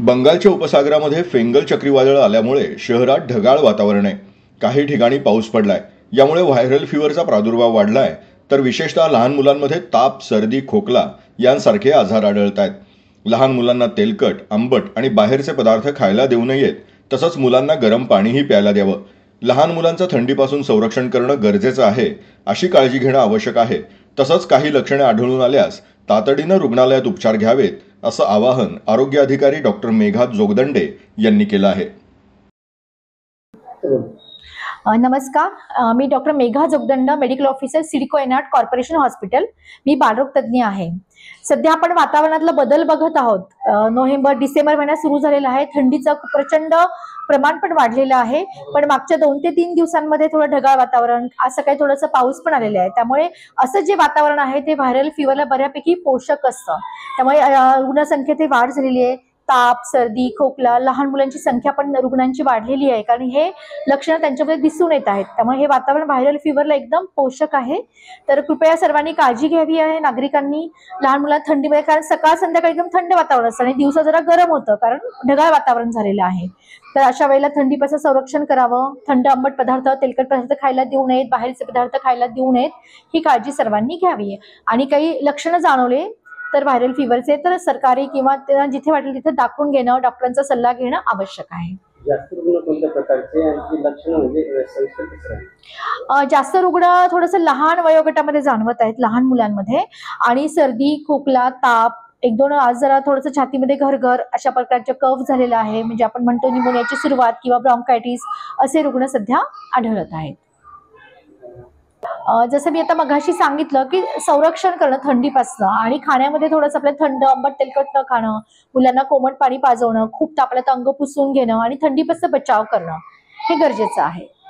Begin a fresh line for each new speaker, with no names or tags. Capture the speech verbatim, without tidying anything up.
बंगालच्या उपसागरामध्ये फेंगल चक्रीवादळ आल्यामुळे शहरात ढगाळ वातावरण आहे. काही ठिकाणी पाऊस पडलाय. यामुळे व्हायरल फिवरचा प्रादुर्भाव वाढलाय, तर विशेषतः लहान मुलांमध्ये ताप, सर्दी, खोकला यांसारखे आजार आढळत आहेत. लहान मुलांना तेलकट, आंबट आणि बाहेरचे पदार्थ खायला देऊ नयेत. तसंच मुलांना गरम पाणीही प्यायला द्यावं. लहान मुलांचं थंडीपासून संरक्षण करणं गरजेचं आहे, अशी काळजी घेणं आवश्यक आहे. तसंच काही लक्षणे आढळून आल्यास तातडीनं रुग्णालयात उपचार घ्यावेत, असं आवाहन आरोग्य अधिकारी डॉक्टर मेघा जोगदंडे यांनी केलं आहे.
नमस्कार, मी doctor Megha Jogdand, medical officer CIDCO एनआर्ट कॉर्पोरेशन हॉस्पिटल. मी बालरोग तज्ज्ञ आहे. सध्या आपण वातावरणातला बदल बघत आहोत. नोव्हेंबर डिसेंबर महिना सुरू झालेला आहे. थंडीचं प्रचंड प्रमाण पण वाढलेलं आहे. पण मागच्या दोन ते तीन दिवसांमध्ये थोडं ढगाळ वातावरण, आज सकाळी थोडंसं पाऊस पण आलेला आहे. त्यामुळे असं जे वातावरण आहे ते व्हायरल फिवरला बऱ्यापैकी पोषक असतं. त्यामुळे रुग्णसंख्येत वाढ झालेली आहे. ताप, सर्दी, खोकला, लहान मुलांची संख्या पण रुग्णांची वाढलेली आहे, कारण हे लक्षणं त्यांच्यामध्ये दिसून येत आहेत. त्यामुळे हे वातावरण व्हायरल फिवरला एकदम पोषक आहे. तर कृपया सर्वांनी काळजी घ्यावी आहे नागरिकांनी. लहान मुलांना थंडीमध्ये, कारण सकाळ संध्याकाळी एकदम थंड वातावरण असतं आणि दिवसा जरा गरम होतं, कारण ढगाळ वातावरण झालेलं आहे. तर अशा वेळेला थंडीपासून संरक्षण करावं. थंड आंबट पदार्थ, तेलकट पदार्थ खायला देऊ नयेत. बाहेरचे पदार्थ खायला देऊ नयेत. ही काळजी सर्वांनी घ्यावी. आणि काही लक्षणं जाणवले तर व्हायरल फिवरचे, तर सरकारी किंवा जिथे वाटेल तिथे दाखवून घेणं, डॉक्टरांचा सल्ला घेणं आवश्यक आहे.
जास्त रुग्ण कोणत्या प्रकारचे आणि लक्षणं म्हणजे सविस्तर कसं आहे?
जास्त रुग्ण थोडंसं लहान वयोगटामध्ये जाणवत आहेत, लहान मुलांमध्ये. आणि सर्दी, खोकला, ताप, एक दोन आज जरा थोडंसं छातीमध्ये घरघर अशा प्रकारचे कफ झालेला आहे, म्हणजे आपण म्हणतो निमोनियाची सुरुवात किंवा ब्रॉन्कायटिस, असे रुग्ण सध्या आढळत आहेत. जसं मी आता मगाशी सांगितलं की संरक्षण करणं थंडीपासून, आणि खाण्यामध्ये थोडंसं आपलं थंड आंबट तेलकट न खाणं, मुलांना कोमट पाणी पाजवणं, खूप तापलं तर अंग पुसून घेणं आणि थंडीपासून बचाव करणं हे गरजेचं आहे.